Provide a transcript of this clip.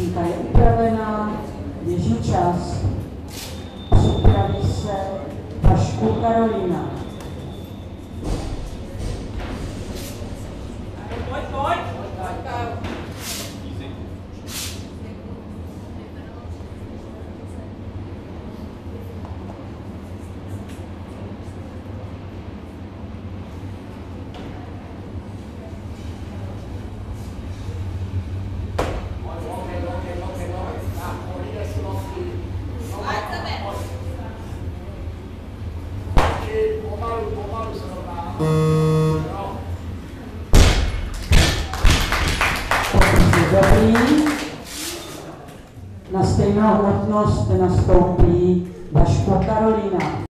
Linka je upravená, běží čas, připraví se Vašku Karolína. Dobrý. Na stejnou hmotnost nastoupí Vaško Karolína.